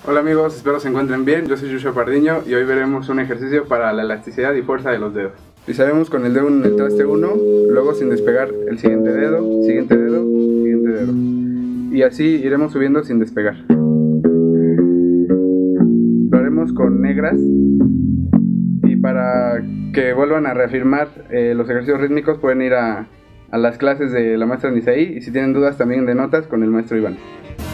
Hola amigos, espero se encuentren bien. Yo soy Joshua Pardiño y hoy veremos un ejercicio para la elasticidad y fuerza de los dedos. Pisaremos con el dedo en el traste 1, luego sin despegar el siguiente dedo, siguiente dedo, siguiente dedo. Y así iremos subiendo sin despegar. Lo haremos con negras. Y para que vuelvan a reafirmar los ejercicios rítmicos pueden ir a las clases de la maestra Nisaí, y si tienen dudas también de notas con el maestro Iván.